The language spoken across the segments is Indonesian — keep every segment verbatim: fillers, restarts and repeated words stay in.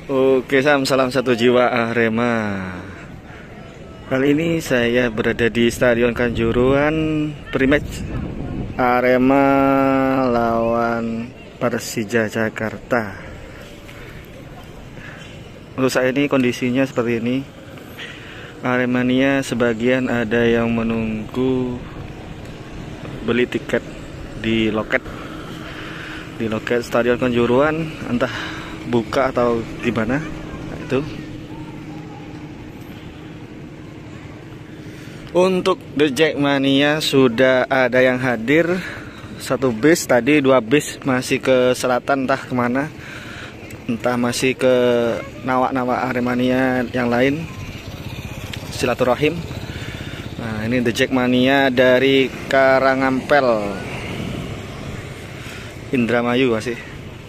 Oke Sam, salam satu jiwa Arema. Kali ini saya berada di Stadion Kanjuruhan Pre-match Arema lawan Persija Jakarta. Untuk saat ini kondisinya seperti ini. Aremania sebagian ada yang menunggu beli tiket di loket di loket Stadion Kanjuruhan, entah buka atau gimana. Nah, itu untuk The Jackmania sudah ada yang hadir satu bis, tadi dua bis masih ke selatan, entah kemana, entah masih ke nawak-nawak Aremania yang lain silaturahim. Nah, ini The Jackmania dari Karangampel, Indramayu masih.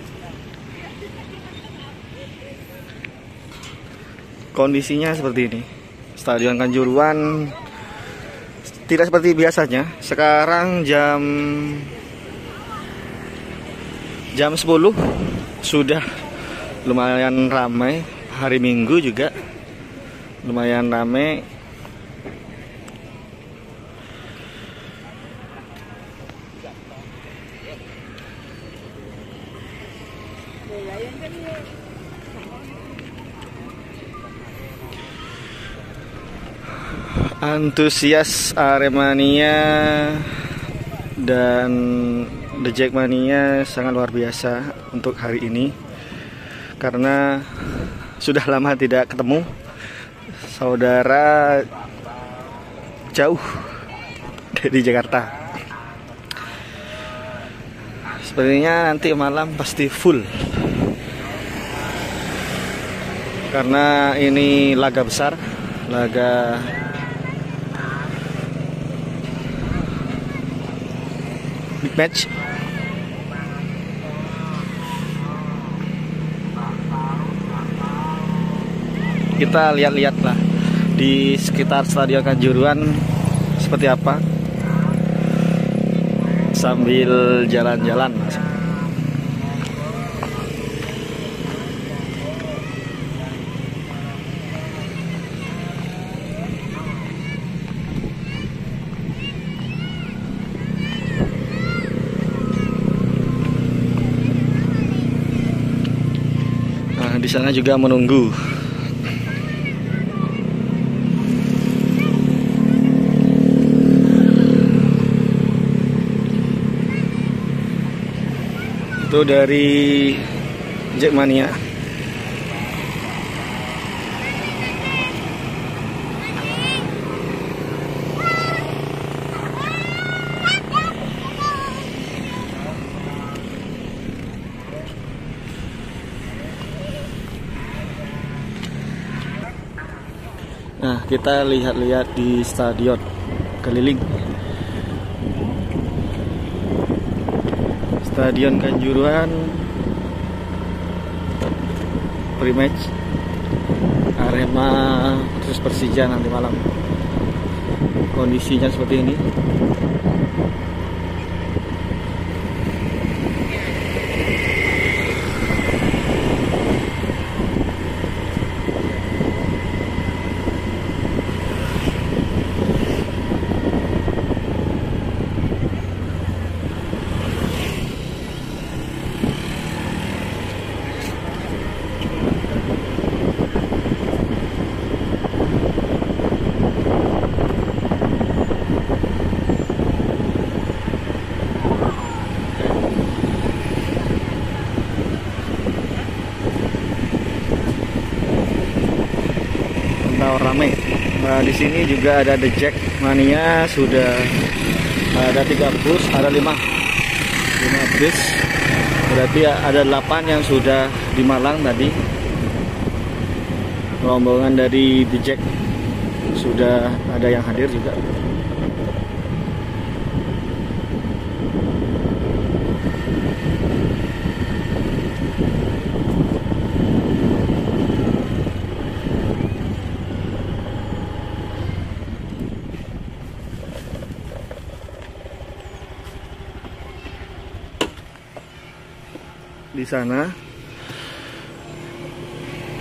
Kondisinya seperti ini. Stadion Kanjuruhan tidak seperti biasanya. Sekarang jam jam sepuluh sudah lumayan ramai. Hari Minggu juga lumayan ramai. Antusias Aremania dan The Jackmania sangat luar biasa untuk hari ini, karena sudah lama tidak ketemu saudara jauh dari Jakarta. Sepertinya nanti malam pasti full, karena ini laga besar, laga big match. Kita lihat-lihat lah di sekitar Stadion Kanjuruhan seperti apa sambil jalan-jalan. Nah, di sana juga menunggu. Itu dari Jackmania. Nah, kita lihat-lihat di stadion keliling. Stadion Kanjuruhan Pre-match Arema versus Persija nanti malam. Kondisinya seperti ini. Ramai. Nah, di sini juga ada The Jackmania, sudah ada tiga bus, ada lima, lima bus. Berarti ada delapan yang sudah di Malang tadi. Rombongan dari The Jack sudah ada yang hadir juga. Di sana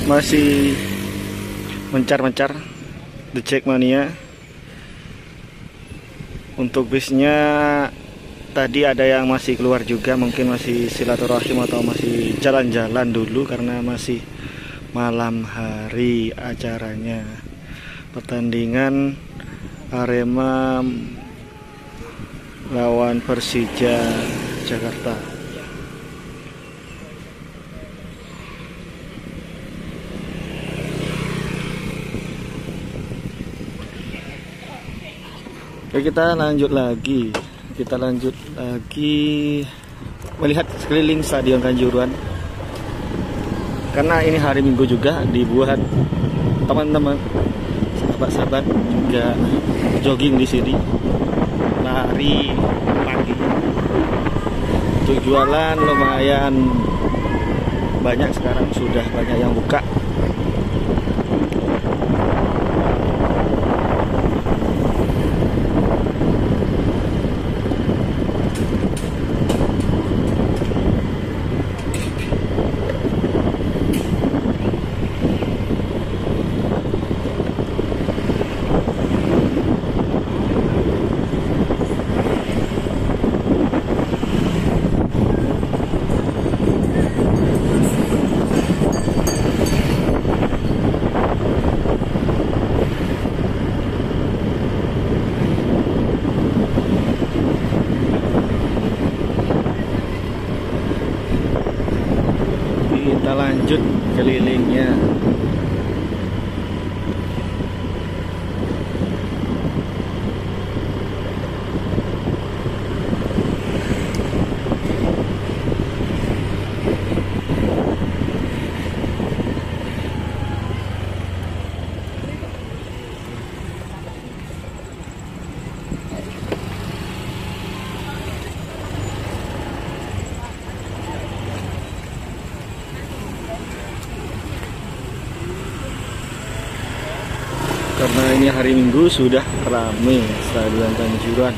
masih mencar-mencar The Jackmania. Untuk bisnya tadi ada yang masih keluar juga, mungkin masih silaturahim atau masih jalan-jalan dulu karena masih malam hari acaranya. Pertandingan Arema lawan Persija Jakarta. Oke, kita lanjut lagi. Kita lanjut lagi melihat sekeliling Stadion Kanjuruhan. Karena ini hari Minggu juga, dibuat teman-teman, sahabat-sahabat juga jogging di sini, lari pagi. Untuk jualan lumayan banyak sekarang, sudah banyak yang buka. Kita lanjut kelilingnya. Karena ini hari Minggu sudah ramai Stadion Kanjuruhan.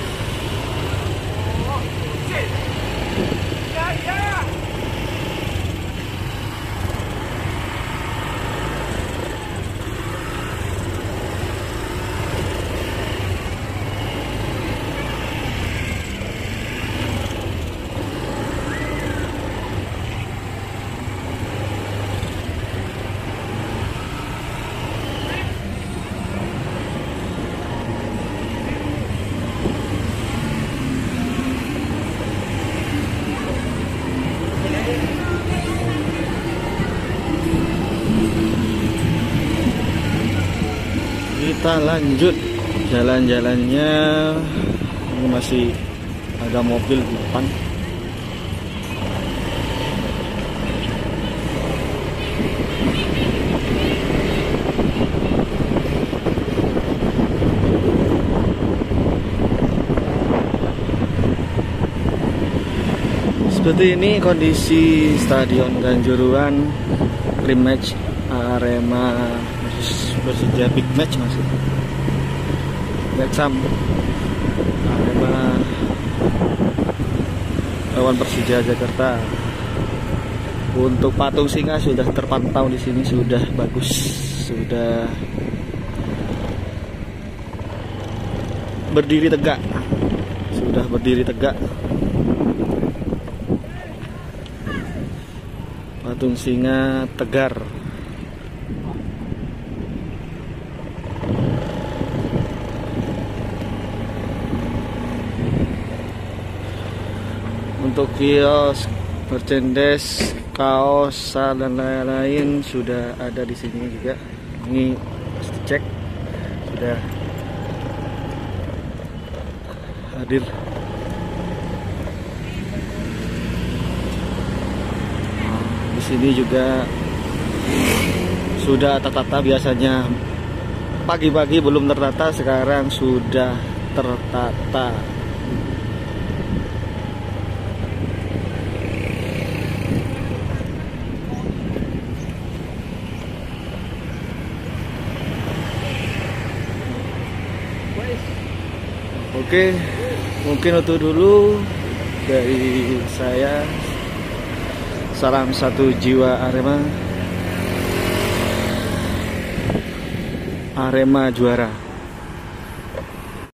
Kita lanjut jalan-jalannya. Ini masih ada mobil di depan. Seperti ini kondisi Stadion Kanjuruhan rematch Arema Persija, big match masih. Lihat sam Arema lawan Persija Jakarta. Untuk patung singa sudah terpantau di sini, sudah bagus, sudah berdiri tegak, sudah berdiri tegak. Patung singa tegar. Untuk kios, merchandise, kaos, dan lain-lain sudah ada di sini juga. Ini harus dicek, sudah hadir. Di sini juga sudah tertata, biasanya pagi-pagi belum tertata, sekarang sudah tertata. Oke, mungkin itu dulu dari saya. Salam satu jiwa Arema. Arema juara.